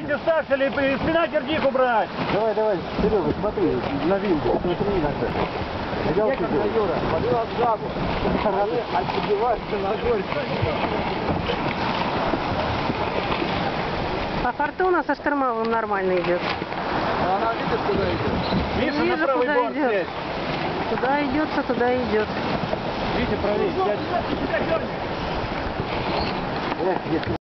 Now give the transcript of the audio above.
Давайте штаксель и спинакер дик убрать. Давай, Серега, смотри, на винду, смотри иногда. Взял тебя. Юра, подвел жабу. Отбиваешься ногой. А Фортуна со штурмовым нормально идет. А она видит, куда идет? Миша, Вижу, на правый куда борт идет. сядь. Куда идет, то туда идет. Витя, правее, сядь. Если